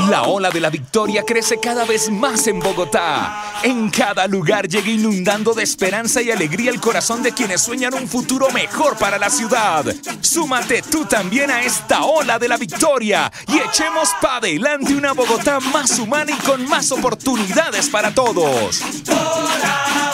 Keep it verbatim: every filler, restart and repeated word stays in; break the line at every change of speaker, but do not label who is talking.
La ola de la victoria crece cada vez más en Bogotá. En cada lugar llega inundando de esperanza y alegría el corazón de quienes sueñan un futuro mejor para la ciudad. Súmate tú también a esta ola de la victoria y echemos para adelante una Bogotá más humana y con más oportunidades para todos.
Hola.